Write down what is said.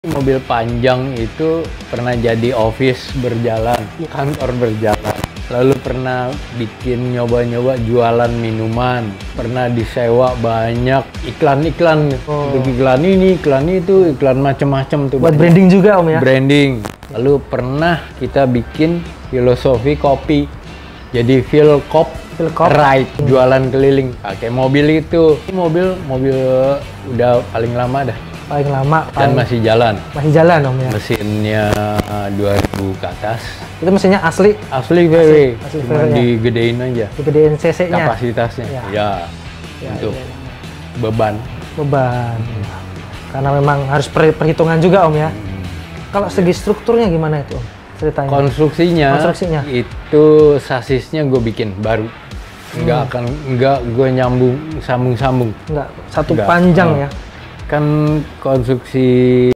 Mobil panjang itu pernah jadi office berjalan, kantor berjalan. Lalu pernah bikin nyoba-nyoba jualan minuman. Pernah disewa banyak iklan-iklan. Untuk iklan ini, iklan itu, iklan macam-macam tuh. Buat branding juga Om ya? Branding. Lalu pernah kita bikin filosofi kopi. Jadi Philcop Ride, jualan keliling. Pakai mobil itu. Ini mobil udah paling lama dah. Paling lama Dan masih jalan. Masih jalan Om ya? Mesinnya 2000 ke atas. Itu mesinnya asli? Asli VW, asli cuma VW, digedein aja. Digedein cc-nya? Kapasitasnya, ya. Untuk beban. Karena memang harus perhitungan juga Om ya? Kalau segi strukturnya gimana itu Om? Ceritanya? Konstruksinya itu sasisnya gue bikin baru. Enggak gue nyambung, sambung-sambung. Enggak, satu panjang ya? Kan konstruksi